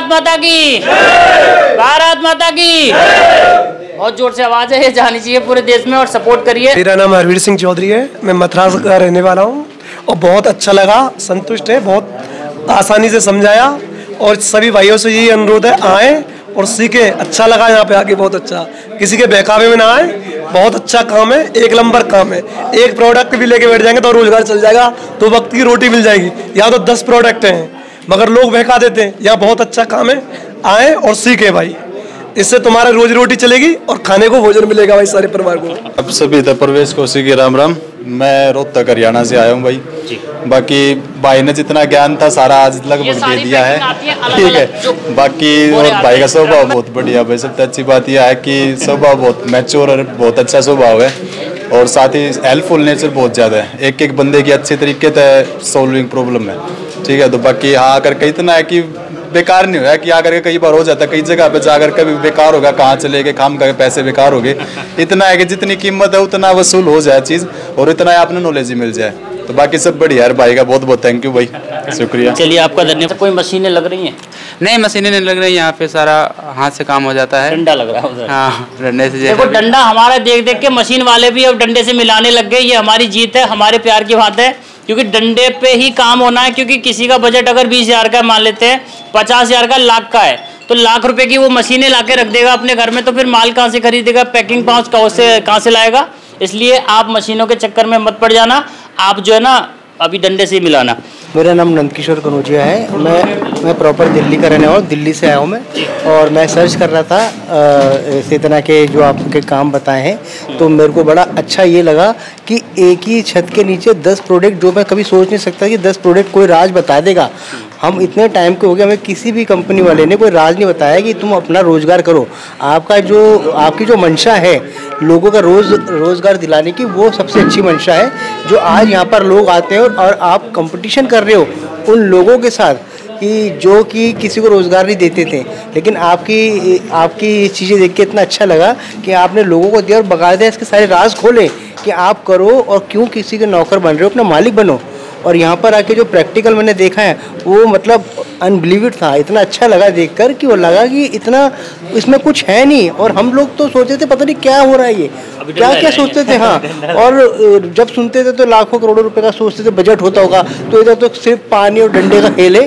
माता की, भारत माता की। बहुत जोर से आवाज है, ये जानी चाहिए पूरे देश में और सपोर्ट करिए। मेरा नाम हरवीर सिंह चौधरी है, मैं मथुरा का रहने वाला हूँ और बहुत अच्छा लगा, संतुष्ट है, बहुत आसानी से समझाया और सभी भाइयों से यही अनुरोध है आए और सीखे। अच्छा लगा यहाँ पे आके, बहुत अच्छा, किसी के बहकावे में ना आए, बहुत अच्छा काम है, एक नंबर काम है। एक प्रोडक्ट भी लेके बैठ जाएंगे तो रोजगार चल जाएगा, तो वक्त की रोटी मिल जाएगी। यहाँ तो 10 प्रोडक्ट हैं मगर लोग बहका देते हैं, यहाँ बहुत अच्छा काम है, आए और सीखे भाई, इससे तुम्हारा रोजी रोटी चलेगी और खाने को भोजन मिलेगा भाई सारे परिवार को। अब सभी तो प्रवेश कौशिक की राम राम। मैं रोहतक हरियाणा से आया हूँ भाई। बाकी भाई ने जितना ज्ञान था सारा आज लगभग दे दिया है, ठीक है। बाकी और भाई का स्वभाव बहुत बढ़िया भाई, सबसे अच्छी बात यह है कि स्वभाव बहुत मैच्योर और बहुत अच्छा स्वभाव है और साथ ही हेल्पफुल नेचर बहुत ज़्यादा है। एक एक बंदे की अच्छे तरीके से सॉल्विंग प्रॉब्लम है, ठीक है। तो बाकी हाँ आकर के इतना है कि बेकार नहीं हुआ कि आकर के कई बार हो जाता है, कई जगह पे जाकर कभी बेकार होगा, कहाँ चले गए, काम का पैसे बेकार हो गए। इतना है कि जितनी कीमत है उतना वसूल हो जाए चीज़ और इतना आपने नॉलेज ही मिल जाए। तो बाकी सब बढ़िया है भाई का, बहुत बहुत थैंक यू भाई, शुक्रिया। चलिए आपका धन्यवाद। कोई मशीनें लग रही हैं? नहीं, मशीनें नहीं लग रही, यहाँ पे सारा हाथ से काम हो जाता है। डंडा लग रहा है उधर। हाँ, डंडे से। देखो डंडा हमारा देख देख के मशीन वाले भी अब डंडे से मिलाने लग गए। ये हमारी जीत है, हमारे प्यार की बात है, क्योंकि डंडे पे ही काम होना है। क्योंकि किसी का बजट अगर 20,000 का मान लेते हैं, 50,000 का, लाख का है, तो लाख रुपए की वो मशीनें लाके रख देगा अपने घर में, तो फिर माल कहाँ से खरीदेगा, पैकिंग पाउच कहाँ से लाएगा। इसलिए आप मशीनों के चक्कर में मत पड़ जाना, आप जो है ना अभी डंडे से ही मिलाना। मेरा नाम नंदकिशोर कनौजिया है, मैं प्रॉपर दिल्ली का रहने वाला हूँ, दिल्ली से आया हूँ मैं। और मैं सर्च कर रहा था इसी तरह के जो आपके काम बताए हैं, तो मेरे को बड़ा अच्छा ये लगा कि एक ही छत के नीचे 10 प्रोडक्ट, जो मैं कभी सोच नहीं सकता कि 10 प्रोडक्ट कोई राज बता देगा। हम इतने टाइम के हो गए, हमें किसी भी कंपनी वाले ने कोई राज नहीं बताया कि तुम अपना रोजगार करो। आपकी जो मंशा है लोगों का रोजगार दिलाने की, वो सबसे अच्छी मंशा है। जो आज यहाँ पर लोग आते हैं और आप कंपटीशन कर रहे हो उन लोगों के साथ कि जो कि किसी को रोज़गार नहीं देते थे, लेकिन आपकी चीज़ें देख के इतना अच्छा लगा कि आपने लोगों को दिया और बाकायदा इसके सारे राज खोले कि आप करो और क्यों किसी के नौकर बन रहे हो, अपना मालिक बनो। और यहाँ पर आके जो प्रैक्टिकल मैंने देखा है वो मतलब अनबिलीवेबल था, इतना अच्छा लगा देखकर कि वो लगा कि इतना इसमें कुछ है नहीं। और हम लोग तो सोचते थे पता नहीं क्या हो रहा है, ये क्या सोचते थे। हाँ, और जब सुनते थे तो लाखों करोड़ों रुपए का सोचते थे बजट होता होगा, तो इधर तो सिर्फ पानी और डंडे का खेल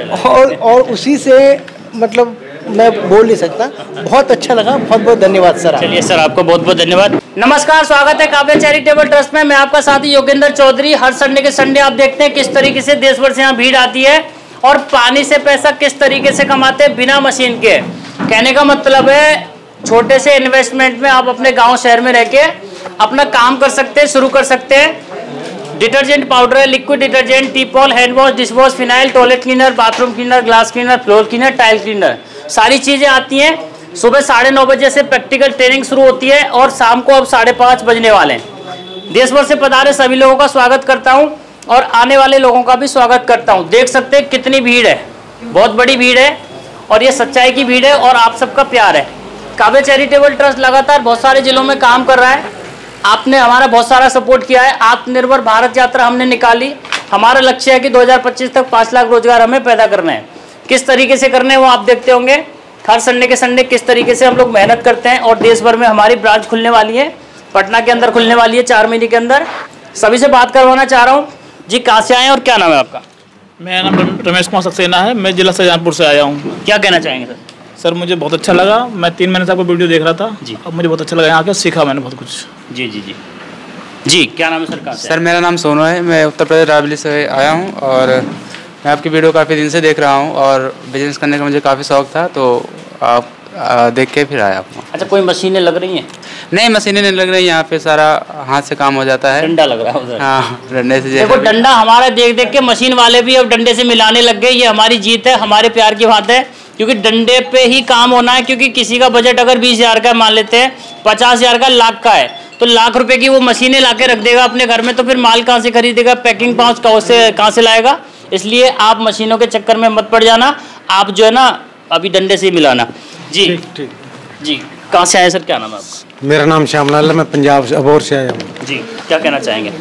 है और उसी से मतलब मैं बोल नहीं सकता। बहुत अच्छा लगा, बहुत बहुत धन्यवाद सर। चलिए सर, आपको बहुत बहुत धन्यवाद। नमस्कार, स्वागत है काव्य चैरिटेबल ट्रस्ट में। मैं आपका साथी योगेंद्र चौधरी। हर संडे के संडे आप देखते हैं किस तरीके से देश भर से यहाँ भीड़ आती है और पानी से पैसा किस तरीके से कमाते हैं बिना मशीन के। कहने का मतलब है छोटे से इन्वेस्टमेंट में आप अपने गाँव शहर में रह के अपना काम कर सकते हैं, शुरू कर सकते हैं। डिटर्जेंट पाउडर है, liquid detergent, Teepol, hand wash, dish wash, phenyl, toilet cleaner, bathroom cleaner, glass cleaner, floor cleaner, tile cleaner, सारी चीज़ें आती हैं। सुबह 9:30 बजे से प्रैक्टिकल ट्रेनिंग शुरू होती है और शाम को अब 5:30 बजने वाले हैं। देश भर से पधारे सभी लोगों का स्वागत करता हूं और आने वाले लोगों का भी स्वागत करता हूं। देख सकते हैं कितनी भीड़ है, बहुत बड़ी भीड़ है और ये सच्चाई की भीड़ है और आप सबका प्यार है। काव्य चैरिटेबल ट्रस्ट लगातार बहुत सारे जिलों में काम कर रहा है। आपने हमारा बहुत सारा सपोर्ट किया है। आत्मनिर्भर भारत यात्रा हमने निकाली। हमारा लक्ष्य है कि 2025 तक 5 लाख रोजगार हमें पैदा करने हैं। किस तरीके से करने हैं वो आप देखते होंगे। हर संडे के संडे किस तरीके से हम लोग मेहनत करते हैं और देश भर में हमारी ब्रांच खुलने वाली है। पटना के अंदर खुलने वाली है 4 महीने के अंदर। सभी से बात करवाना चाह रहा हूँ जी, कहाँ से आए हैं और क्या नाम है आपका? मेरा नाम रमेश कुमार सक्सेना है, मैं जिला शाहजहांपुर से आया हूँ। क्या कहना चाहेंगे सर? सर मुझे बहुत अच्छा लगा, मैं 3 महीने से आपको वीडियो देख रहा था जी। अब मुझे बहुत अच्छा लगा, यहाँ आकर सीखा मैंने बहुत कुछ। जी जी जी जी, क्या नाम है सर? कहाँ से? सर मेरा नाम सोनू है, मैं उत्तर प्रदेश रायबरेली से आया हूँ और मैं आपकी वीडियो काफ़ी दिन से देख रहा हूँ और बिजनेस करने का मुझे काफ़ी शौक था, तो आप देख के फिर आया आपको। अच्छा, कोई मशीनें लग रही हैं? नहीं, मशीनें नहीं लग रही, यहाँ पे सारा हाथ से काम हो जाता है। डंडा लग रहा है उधर। हाँ, डंडे से। देखो डंडा हमारा देख देख के मशीन वाले भी अब डंडे से मिलाने लग गए। ये हमारी जीत है, हमारे प्यार की बात है, क्योंकि डंडे पे ही काम होना है। क्योंकि किसी का बजट अगर 20,000 का मान लेते हैं, 50,000 का, लाख का है, तो लाख रुपए की वो मशीनें लाके रख देगा अपने घर में, तो फिर माल कहाँ से खरीदेगा, पैकिंग पाउच कहाँ से लाएगा। इसलिए आप मशीनों के चक्कर में मत पड़ जाना, आप जो है ना अभी डंडे से ही मिलाना। जी ठीक जी, कहाँ से आए सर, क्या नाम है आपका? मेरा नाम श्यामलाल है, मैं पंजाब से अबोर से आया हूँ। जी, क्या कहना चाहेंगे?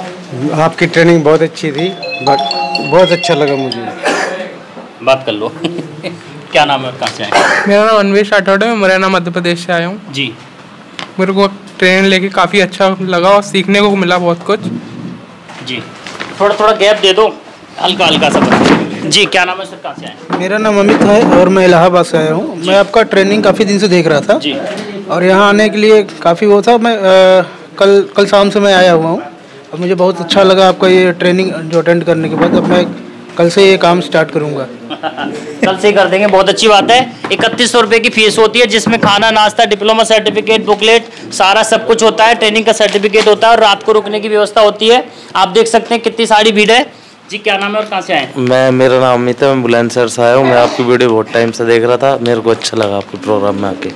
आपकी ट्रेनिंग बहुत अच्छी थी, बहुत अच्छा लगा मुझे। बात कर लो। क्या नाम है और कहाँ से आए? मेरा नाम अन्वेश राठौड़ है, मैं मुरैना मध्य प्रदेश से आया हूँ जी। मेरे को ट्रेनिंग लेके काफ़ी अच्छा लगा और सीखने को मिला बहुत कुछ। जी थोड़ा थोड़ा गैप दे दो, हल्का हल्का सा बता। जी क्या नाम है सर, कहाँ से आए? मेरा नाम अमित है और मैं इलाहाबाद से आया हूँ। मैं आपका ट्रेनिंग काफ़ी दिन से देख रहा था जी। और यहाँ आने के लिए काफ़ी वो था। मैं कल शाम से मैं आया हुआ हूँ और मुझे बहुत अच्छा लगा आपका ये ट्रेनिंग जो अटेंड करने के बाद। अब मैं कल से ये काम स्टार्ट करूँगा। कल से ही कर देंगे, बहुत अच्छी बात है। 3100 रुपये की फीस होती है जिसमें खाना, नाश्ता, डिप्लोमा सर्टिफिकेट, बुकलेट, सारा सब कुछ होता है। ट्रेनिंग का सर्टिफिकेट होता है और रात को रुकने की व्यवस्था होती है। आप देख सकते हैं कितनी सारी भीड़ है। जी क्या नाम है और कहाँ से आए? मेरा नाम अमित है, मैं बुलंदशहर से आया हूँ। मैं आपकी वीडियो बहुत टाइम से देख रहा था, मेरे को अच्छा लगा आपके प्रोग्राम में आके।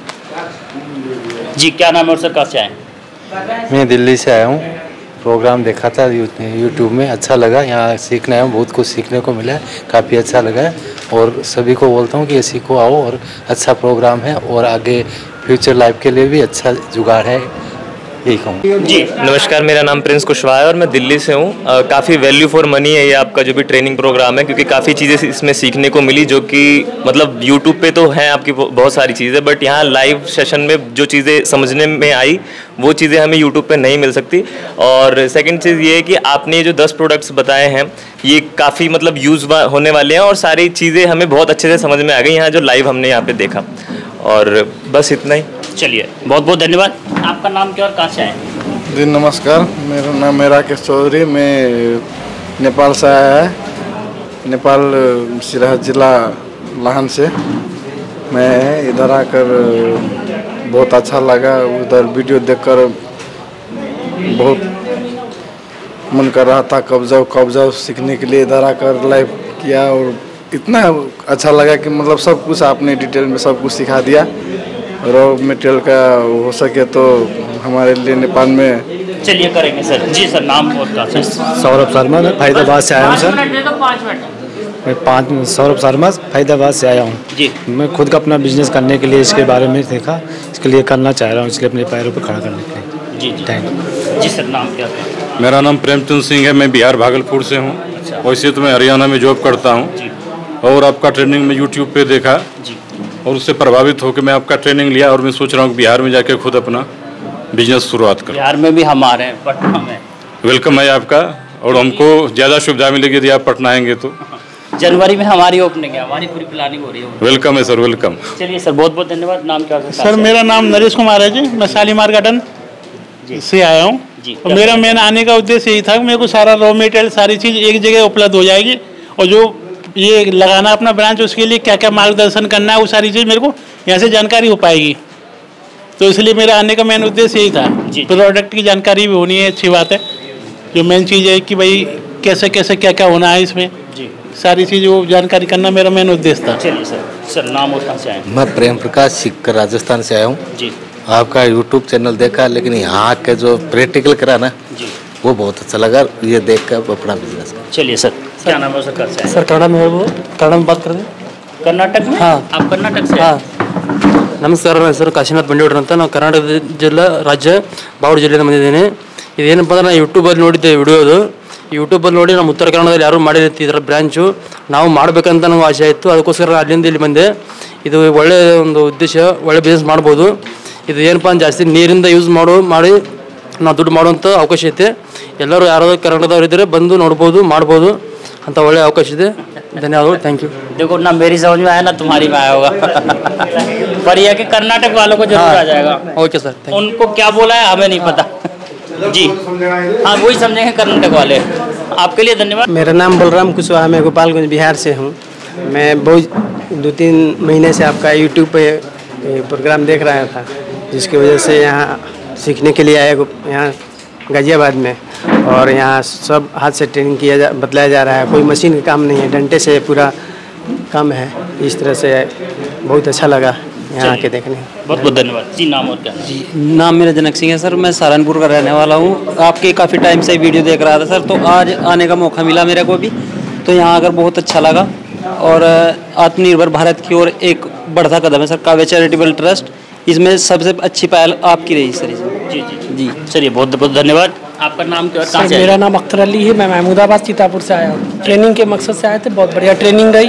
जी क्या नाम है और सर कहाँ से आए? मैं दिल्ली से आया हूँ, प्रोग्राम देखा था यूट्यूब में, अच्छा लगा। यहाँ सीखने आया, बहुत कुछ सीखने को मिला है, काफ़ी अच्छा लगा है। और सभी को बोलता हूँ कि ये सीखो, आओ, और अच्छा प्रोग्राम है और आगे फ्यूचर लाइफ के लिए भी अच्छा जुगाड़ है, यही कहूँ। जी नमस्कार, मेरा नाम प्रिंस कुशवाहा है और मैं दिल्ली से हूँ। काफ़ी वैल्यू फॉर मनी है ये आपका जो भी ट्रेनिंग प्रोग्राम है, क्योंकि काफ़ी चीज़ें इसमें सीखने को मिली जो कि मतलब यूट्यूब पे तो हैं आपकी बहुत सारी चीज़ें, बट यहाँ लाइव सेशन में जो चीज़ें समझने में आई वो चीज़ें हमें यूट्यूब पे नहीं मिल सकती। और सेकंड चीज़ ये है कि आपने जो 10 प्रोडक्ट्स बताए हैं ये काफ़ी मतलब यूज़ होने वाले हैं और सारी चीज़ें हमें बहुत अच्छे से समझ में आ गई यहाँ जो लाइव हमने यहाँ पे देखा। और बस इतना ही। चलिए बहुत बहुत धन्यवाद। आपका नाम क्या और कहाँ से आए? जी नमस्कार, मेरा नाम है राकेश चौधरी, मैं नेपाल से आया है। नेपाल सिराहा जिला लाहन से। मैं इधर आकर बहुत अच्छा लगा, उधर वीडियो देखकर बहुत मन कर रहा था कब जाओ सीखने के लिए। इधर आकर लाइव किया और इतना अच्छा लगा कि मतलब सब कुछ आपने डिटेल में सब कुछ सिखा दिया। रॉ मटेरियल का हो सके तो हमारे लिए नेपाल में। चलिए करेंगे सर। जी सर नाम और कहाँ से? सौरभ शर्मा, मैं फरीदाबाद से आया हूँ सर। 5 मिनट। मैं सौरभ शर्मा फरीदाबाद से आया हूँ जी। मैं खुद का अपना बिजनेस करने के लिए इसके बारे में देखा, इसके लिए करना चाह रहा हूँ, इसलिए अपने पैरों पर खड़ा करने के लिए। जी जी थैंक यू। जी सर नाम क्या है? मेरा नाम प्रेमचंद सिंह है, मैं बिहार भागलपुर से हूँ। अच्छा। वैसे तो मैं हरियाणा में जॉब करता हूँ और आपका ट्रेनिंग में यूट्यूब पे देखा जी और उससे प्रभावित होकर मैं आपका ट्रेनिंग लिया और मैं सोच रहा हूँ कि बिहार में जाके खुद अपना बिजनेस शुरुआत करूँ। बिहार में भी हम आ रहे हैं, पटना में। वेलकम है आपका और हमको ज़्यादा सुविधा मिलेगी यदि आप पटना आएंगे तो। जनवरी में हमारी ओपनिंग है, हमारी पूरी प्लानिंग हो रही है। वेलकम है सर, वेलकम। चलिए सर बहुत बहुत धन्यवाद। नाम क्या है सर? मेरा नाम नरेश कुमार है जी, मैं शालीमार गार्डन से आया हूँ। और मेरा मेन आने का उद्देश्य यही था कि मेरे को सारा रॉ मटेरियल सारी चीज़ एक जगह उपलब्ध हो जाएगी और जो ये लगाना अपना ब्रांच उसके लिए क्या क्या मार्गदर्शन करना है वो सारी चीज़ मेरे को यहाँ से जानकारी हो पाएगी। तो इसलिए मेरा आने का मेन उद्देश्य यही था। प्रोडक्ट की जानकारी भी होनी है, अच्छी बात है। जो मेन चीज़ है कि भाई कैसे कैसे क्या क्या होना है इसमें जी, सारी चीज़ वो जानकारी करना मेरा मेन उद्देश्य था। चलिए सर। सर नाम और कहाँ से आए? मैं प्रेम प्रकाश सीखकर राजस्थान से आया हूँ जी। आपका यूट्यूब चैनल देखा, लेकिन यहाँ के जो प्रैक्टिकल करा ना जी वो बहुत अच्छा लगा, ये देख कर अपना बिजनेस। चलिए सर क्या नाम है सर? कहाँ से आए? सर कन्नड़ में वो कन्नड़ में बात कर दें। कर्नाटक में? हाँ। आप कर्नाटक से? ಹಾಂ ನಮಸ್ಕಾರ, ನನ್ನ ಹೆಸರು ಕಾಶಿನಾಥ್ ಬಂಡೇಗೌಡ್ರು ಅಂತ. ನಾವು ಕರ್ನಾಟಕ ಜಿಲ್ಲಾ ರಾಜ್ಯ ಬಾವಡ ಜಿಲ್ಲೆಯಿಂದ ಬಂದಿದ್ದೀನಿ. ಇದೇನಪ್ಪ ಅಂದ್ರೆ ನಾನು ಯೂಟ್ಯೂಬಲ್ಲಿ ನೋಡಿದ್ದೆ ವಿಡಿಯೋದು. ಯೂಟ್ಯೂಬಲ್ಲಿ ನೋಡಿ ನಮ್ಮ ಉತ್ತರ ಕನ್ನಡದಲ್ಲಿ ಯಾರೂ ಮಾಡಿರ್ತಿ ಇದರ ಬ್ರ್ಯಾಂಚು ನಾವು ಮಾಡಬೇಕಂತ ನಮಗೆ ಆಸೆ ಆಯಿತು. ಅದಕ್ಕೋಸ್ಕರ ಅಲ್ಲಿಂದ ಇಲ್ಲಿ ಬಂದೆ. ಇದು ಒಳ್ಳೆಯ ಒಂದು ಉದ್ದೇಶ, ಒಳ್ಳೆ ಬಿಸ್ನೆಸ್ ಮಾಡ್ಬೋದು. ಇದು ಏನಪ್ಪ ಅಂದ್ರೆ ಜಾಸ್ತಿ ನೀರಿಂದ ಯೂಸ್ ಮಾಡಿ ನಾವು ದುಡ್ಡು ಮಾಡುವಂಥ ಅವಕಾಶ ಐತೆ. ಎಲ್ಲರೂ ಯಾರೋ ಕನ್ನಡದವ್ರು ಇದ್ದರೆ ಬಂದು ನೋಡ್ಬೋದು, ಮಾಡ್ಬೋದು ಅಂತ ಒಳ್ಳೆಯ ಅವಕಾಶ ಇದೆ. धन्यवाद, थैंक यू। देखो ना मेरी समझ में आया ना तुम्हारी में आया होगा पर यह कि कर्नाटक वालों को जरूर आ जाएगा। Okay sir. उनको क्या बोला है हमें नहीं पता जी। हाँ वही समझेंगे कर्नाटक वाले। आपके लिए धन्यवाद। मेरा नाम बलराम कुशवाहा, मैं गोपालगंज बिहार से हूँ। मैं बहुत 2-3 महीने से आपका यूट्यूब पे प्रोग्राम देख रहा था, जिसकी वजह से यहाँ सीखने के लिए आया यहाँ गाजियाबाद में। और यहाँ सब हाथ से ट्रेनिंग बतलाया जा रहा है, कोई मशीन का काम नहीं है, डंडे से पूरा काम है। इस तरह से बहुत अच्छा लगा यहाँ आके देखने। बहुत बहुत धन्यवाद जी। नाम और क्या? जी नाम मेरा जनक सिंह है सर, मैं सहारनपुर का रहने वाला हूँ। आपके काफ़ी टाइम से वीडियो देख रहा था सर, तो आज आने का मौका मिला मेरे को भी, तो यहाँ आकर बहुत अच्छा लगा। और आत्मनिर्भर भारत की ओर एक बढ़ता कदम है सर काव्य चैरिटेबल ट्रस्ट, इसमें सबसे अच्छी पहल आपकी रही सर। जी जी जी चलिए बहुत बहुत धन्यवाद। आपका नाम क्या है? मेरा नाम अख्तर अली है, मैं महमूदाबाद सीतापुर से आया हूँ। ट्रेनिंग के मकसद से आए थे, बहुत बढ़िया ट्रेनिंग रही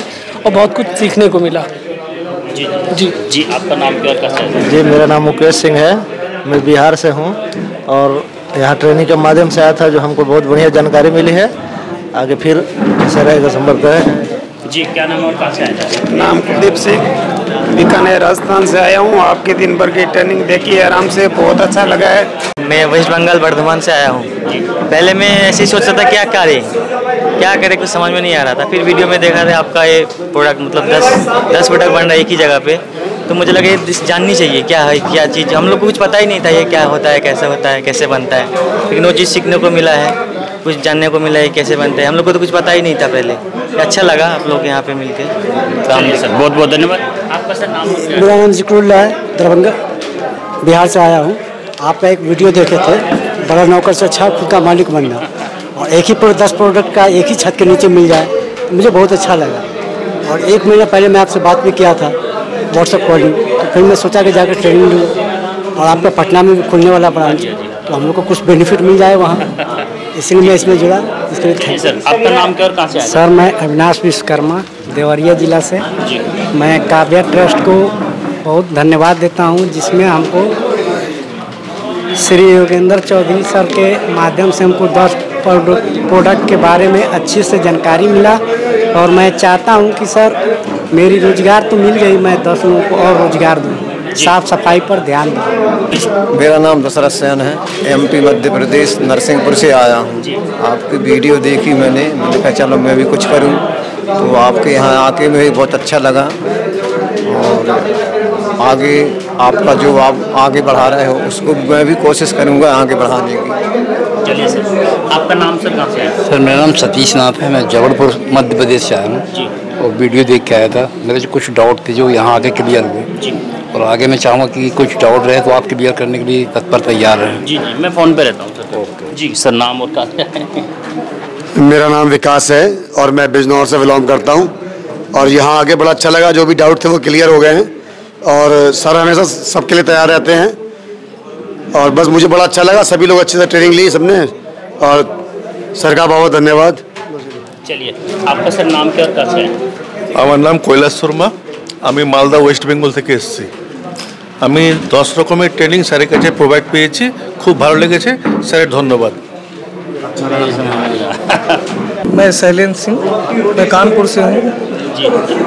और बहुत कुछ सीखने को मिला। जी जी जी आपका नाम क्या और कहाँ से आए? जी मेरा नाम मुकेश सिंह है, मैं बिहार से हूँ और यहाँ ट्रेनिंग के माध्यम से आया था, जो हमको बहुत बढ़िया जानकारी मिली है। आगे फिर ऐसा रहेगा, संपर्क करें। जी क्या नाम और कहाँ से आए? नाम कुलदीप सिंह, बीकानेर राजस्थान से आया हूँ। आपके दिन भर की ट्रेनिंग देखी है आराम से, बहुत अच्छा लगा है। मैं वेस्ट बंगाल बर्धमान से आया हूँ। पहले मैं ऐसे ही सोचता था क्या करे कुछ समझ में नहीं आ रहा था। फिर वीडियो में देखा था आपका ये प्रोडक्ट, मतलब 10 प्रोडक्ट बन रहा है एक ही जगह पे, तो मुझे लगा ये जाननी चाहिए क्या है, क्या चीज़। हम लोग को कुछ पता ही नहीं था ये क्या होता है, कैसे बनता है, लेकिन वो चीज़ सीखने को मिला है, कुछ जानने को मिला है कैसे बनता है। हम लोग को तो कुछ पता ही नहीं था पहले। अच्छा लगा आप लोग यहाँ पे मिलके। सर बहुत बहुत धन्यवाद। आपका सर नाम? मेरा नाम जिक्रुल्लाह है, दरभंगा बिहार से आया हूँ। आपका एक वीडियो देखे थे, बड़ा नौकर से अच्छा खुद का मालिक बनना, और एक ही 10 प्रोडक्ट का एक ही छत के नीचे मिल जाए, तो मुझे बहुत अच्छा लगा। और 1 महीना पहले मैं आपसे बात भी किया था व्हाट्सएप कॉलिंग, तो फिर मैं सोचा कि जाकर ट्रेनिंग लूँ, और आपका पटना में भी खुलने वाला ब्रांच, तो हम लोग को कुछ बेनिफिट मिल जाए वहाँ, इसलिए मैं इसमें जुड़ा। इसके लिए थैंक सर। आपका नाम क्या और कहाँ से आए? सर मैं अविनाश विश्वकर्मा, देवरिया जिला से। मैं काव्या ट्रस्ट को बहुत धन्यवाद देता हूँ, जिसमें हमको श्री योगेंद्र चौधरी सर के माध्यम से हमको 10 प्रोडक्ट के बारे में अच्छे से जानकारी मिला। और मैं चाहता हूं कि सर मेरी रोजगार तो मिल गई, मैं 10 लोगों को और रोजगार दूं, साफ सफाई पर ध्यान दूं। मेरा नाम दशरथ सेन है, MP मध्य प्रदेश नरसिंहपुर से आया हूं। आपकी वीडियो देखी मैंने कहा चलो मैं भी कुछ करूं, तो आपके यहाँ आके मुझे बहुत अच्छा लगा। और आगे आपका जो आप आगे बढ़ा रहे हो उसको मैं भी कोशिश करूंगा आगे बढ़ाने की। चलिए सर। आपका नाम सर कहाँ से आया? सर मेरा नाम सतीश नाथ है, मैं जबलपुर मध्य प्रदेश से आया हूँ और वीडियो देख के आया था। मेरे जो कुछ डाउट थे जो यहाँ आके क्लियर हुए, और आगे मैं चाहूँगा कि कुछ डाउट रहे तो आप क्लियर करने के लिए तत्पर तैयार रहें। जी जी मैं फ़ोन पे रहता हूँ सर। जी सर नाम और कहाँ से आए? मेरा नाम विकास है और मैं बिजनौर से बिलोंग करता हूँ, और यहाँ आके बड़ा अच्छा लगा। जो भी डाउट थे वो क्लियर हो गए हैं, और सर हमेशा सबके लिए तैयार रहते हैं, और बस मुझे बड़ा अच्छा लगा। सभी लोग अच्छे से ट्रेनिंग ली सबने, और सर का बहुत धन्यवाद। चलिए आपका सर नाम क्या और कहाँ से आए? আমার নাম কৈলাস শর্মা, আমি মালদা ওয়েস্ট বেঙ্গল থেকে এসেছি। আমি 10 রকমের ট্রেনিং স্যারের কাছে প্রোভাইড পেয়েছি, খুব ভালো লেগেছে, স্যারের ধন্যবাদ। मैं शैलेंद्र सिंह, मैं कानपुर से हूँ। जी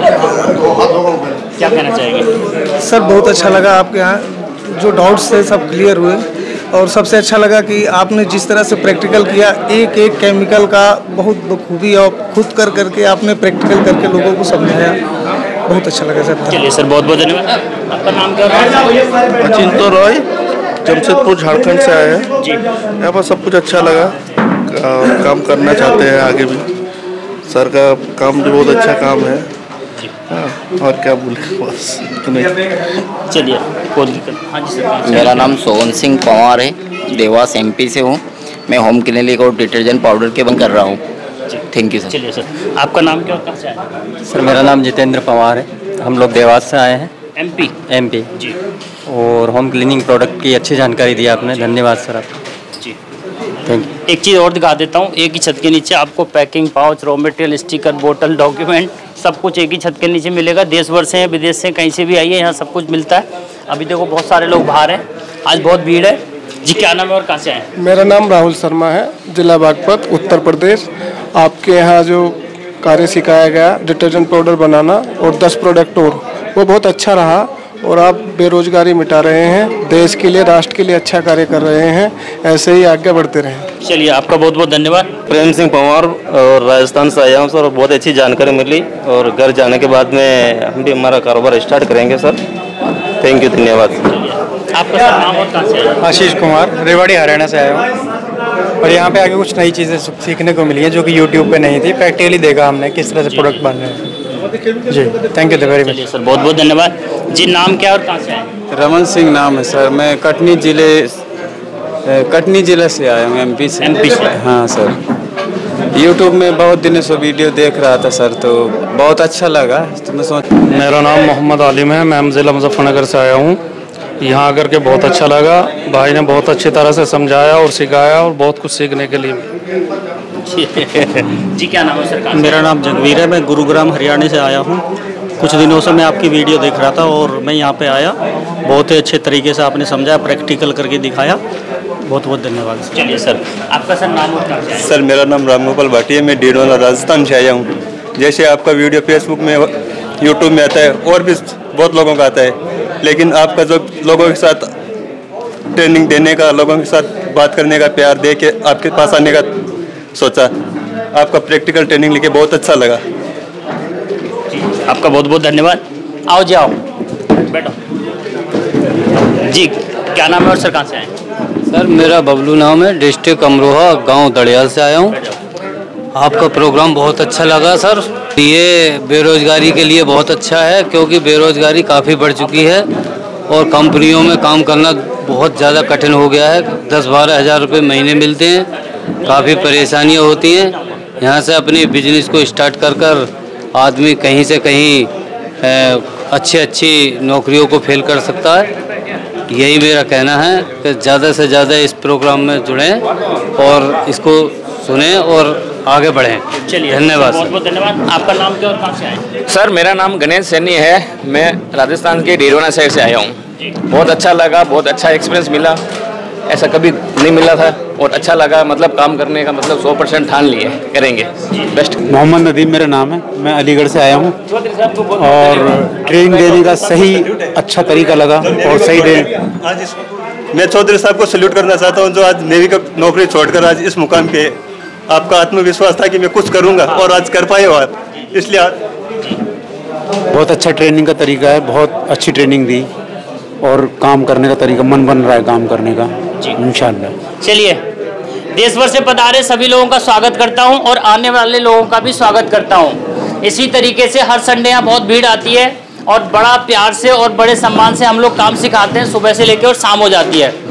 क्या कहना चाहेंगे? सर बहुत अच्छा लगा, आपके यहाँ जो डाउट्स थे सब क्लियर हुए, और सबसे अच्छा लगा कि आपने जिस तरह से प्रैक्टिकल किया, एक एक केमिकल का बहुत बखूबी और खुद करके आपने प्रैक्टिकल करके लोगों को समझाया। बहुत अच्छा लगा सर। चलिए सर बहुत बहुत धन्यवाद। आपका नाम क्या है? अचिंतो रॉय, जमशेदपुर झारखंड से आए हैं जी। यहाँ पर सब कुछ अच्छा लगा, काम करना चाहते हैं आगे भी। सर का काम भी बहुत अच्छा काम है। और क्या बोले बस। चलिए कोई दिक्कत। हाँ जी सर। मेरा नाम सोहन सिंह पंवार है, देवास MP से हूँ। मैं होम क्लिनिक और डिटर्जेंट पाउडर के बंद कर रहा हूँ। Thank you sir. चलिए सर आपका नाम क्या और कहाँ से आए? सर मेरा नाम जितेंद्र पंवार है, हम लोग देवास से आए हैं। MP जी। और होम क्लीनिंग प्रोडक्ट की अच्छी जानकारी दी आपने, धन्यवाद सर आप जी। Thank you. एक चीज़ और दिखा देता हूँ, एक ही छत के नीचे आपको packing, pouch, raw material, sticker, बोतल, डॉक्यूमेंट सब कुछ एक ही छत के नीचे मिलेगा। देश भर से विदेश से कहीं से भी आइए, यहाँ सब कुछ मिलता है। अभी देखो बहुत सारे लोग बाहर हैं, आज बहुत भीड़ है। जी क्या नाम है और कहाँ से आए? मेरा नाम राहुल शर्मा है, जिला बागपत, उत्तर प्रदेश। आपके यहाँ जो कार्य सिखाया गया डिटर्जेंट पाउडर बनाना और 10 प्रोडक्ट और, वो बहुत अच्छा रहा, और आप बेरोजगारी मिटा रहे हैं, देश के लिए, राष्ट्र के लिए अच्छा कार्य कर रहे हैं। ऐसे ही आगे बढ़ते रहें। चलिए आपका बहुत बहुत धन्यवाद। प्रेम सिंह पंवार और राजस्थान से आया हूँ सर, बहुत अच्छी जानकारी मिली, और घर जाने के बाद में हम भी हमारा कारोबार स्टार्ट करेंगे सर। थैंक यू, धन्यवाद। आपका सर नाम और कहाँ से आए? आशीष कुमार, रेवाड़ी हरियाणा से आया हूँ, और यहाँ पे आके कुछ नई चीज़ें सीखने को मिली हैं जो कि यूट्यूब पे नहीं थी। प्रैक्टिकली देखा हमने किस तरह से प्रोडक्ट बन रहे हैं। जी thank you very much sir, बहुत बहुत धन्यवाद। जी नाम क्या और कहाँ से आए? रमन सिंह नाम है सर, मैं कटनी जिले से आया हूँ, MP से। हाँ सर, यूट्यूब में बहुत दिनों से वीडियो देख रहा था सर, तो बहुत अच्छा लगा, तो मैं सोच। मेरा नाम मोहम्मद आलिम है, मैं ज़िला मुजफ्फरनगर से आया हूँ। यहाँ आकर के बहुत अच्छा लगा, भाई ने बहुत अच्छी तरह से समझाया और सिखाया, और बहुत कुछ सीखने के लिए। जी क्या नाम है सर? मेरा नाम जगवीर है, मैं गुरुग्राम हरियाणा से आया हूँ। कुछ दिनों से मैं आपकी वीडियो देख रहा था और मैं यहाँ पे आया, बहुत ही अच्छे तरीके से आपने समझाया, प्रैक्टिकल करके दिखाया, बहुत बहुत धन्यवाद। चलिए सर, आपका सर नाम और कहाँ से आए? सर मेरा नाम रामगोपाल भाटी है, मैं डीडवाला राजस्थान से आया हूँ। जैसे आपका वीडियो फेसबुक में, यूट्यूब में आता है और भी बहुत लोगों का आता है, लेकिन आपका जो लोगों के साथ ट्रेनिंग देने का, लोगों के साथ बात करने का, प्यार दे के आपके पास आने का सोचा, आपका प्रैक्टिकल ट्रेनिंग लेके बहुत अच्छा लगा। आपका बहुत बहुत धन्यवाद। आओ जी, आओ बैठो। जी क्या नाम है और सर कहाँ से आए? सर मेरा बबलू नाम है, डिस्ट्रिक्ट अमरोहा, गांव दड़ियाल से आया हूँ। आपका प्रोग्राम बहुत अच्छा लगा सर। ये बेरोजगारी के लिए बहुत अच्छा है, क्योंकि बेरोजगारी काफ़ी बढ़ चुकी है और कंपनियों में काम करना बहुत ज़्यादा कठिन हो गया है। 10-12 हज़ार रुपये महीने मिलते हैं, काफ़ी परेशानियाँ होती हैं। यहाँ से अपने बिजनेस को स्टार्ट कर आदमी कहीं से कहीं अच्छी नौकरियों को फेल कर सकता है। यही मेरा कहना है कि ज़्यादा से ज़्यादा इस प्रोग्राम में जुड़ें और इसको सुने और आगे बढ़ें। चलिए धन्यवाद। बहुत बहुत धन्यवाद। आपका नाम क्या और कहाँ से आए? सर मेरा नाम गणेश सैनी है, मैं राजस्थान के डीडवाना साइड से आया हूँ। बहुत अच्छा लगा, बहुत अच्छा एक्सपीरियंस मिला, ऐसा कभी नहीं मिला था और अच्छा लगा। मतलब काम करने का मतलब 100% ठान लिए करेंगे। बेस्ट। मोहम्मद नदीम मेरा नाम है, मैं अलीगढ़ से आया हूँ और ट्रेनिंग देने का सही अच्छा तरीका लगा और सही मैं चौधरी साहब को सल्यूट करना चाहता हूँ, जो आज नेवी का नौकरी छोड़कर आज इस मुकाम पे, आपका आत्मविश्वास था कि मैं कुछ करूँगा और आज कर पाए हो आप, इसलिए बहुत अच्छा ट्रेनिंग का तरीका है, बहुत अच्छी ट्रेनिंग दी और काम करने का तरीका, मन बन रहा है काम करने का इंशाल्लाह। चलिए, देश भर से पधारे सभी लोगों का स्वागत करता हूं और आने वाले लोगों का भी स्वागत करता हूं। इसी तरीके से हर संडे यहाँ बहुत भीड़ आती है और बड़ा प्यार से और बड़े सम्मान से हम लोग काम सिखाते हैं, सुबह से लेकर और शाम हो जाती है।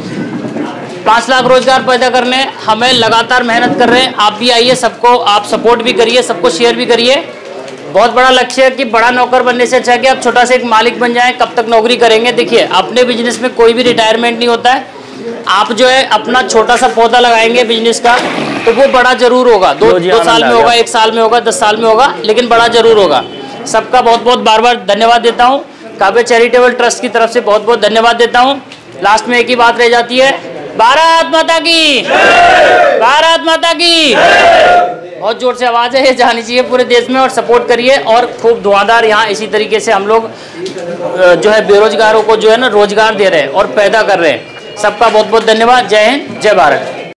5 लाख रोजगार पैदा करने हमें लगातार मेहनत कर रहे हैं। आप भी आइए, सबको आप सपोर्ट भी करिए, सबको शेयर भी करिए। बहुत बड़ा लक्ष्य है कि बड़ा नौकर बनने से अच्छा है कि आप छोटा से एक मालिक बन जाएं। कब तक नौकरी करेंगे? देखिए, अपने बिजनेस में कोई भी रिटायरमेंट नहीं होता है। आप जो है अपना छोटा सा पौधा लगाएंगे बिजनेस का, तो वो बड़ा जरूर होगा। 2 साल में होगा, 1 साल में होगा, 10 साल में होगा, लेकिन बड़ा जरूर होगा। सबका बहुत बहुत बार बार धन्यवाद देता हूँ। काव्य चैरिटेबल ट्रस्ट की तरफ से बहुत बहुत धन्यवाद देता हूँ। लास्ट में एक ही बात रह जाती है, भारत माता की, भारत माता की। बहुत जोर से आवाज़ है, ये जानी चाहिए पूरे देश में। और सपोर्ट करिए और खूब धुआंधार यहाँ इसी तरीके से हम लोग जो है बेरोजगारों को जो है ना रोजगार दे रहे हैं और पैदा कर रहे हैं। सबका बहुत बहुत धन्यवाद। जय हिंद, जय भारत।